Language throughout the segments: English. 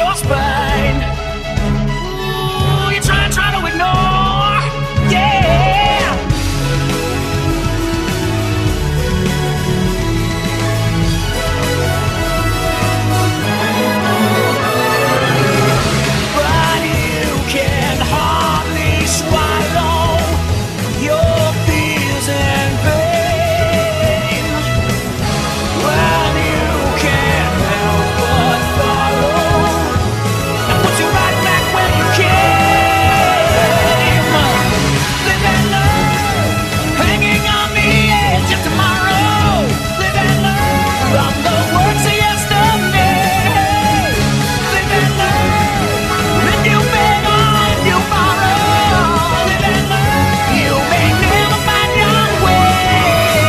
your spine. Ooh, you're trying to ignore. Yeah. But you can hardly swallow your fears and pain. Well, you can't help but follow and put you right back where you came. Live and learn, hanging on the edge of tomorrow. Live and learn from the words of yesterday. Live and learn, if you beg or if you borrow. Live and learn, you may never find your way.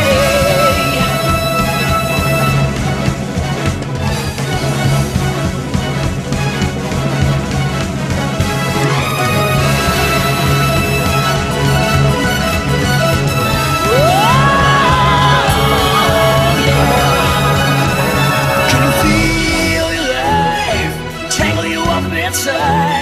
Can you feel your life tangle you up inside?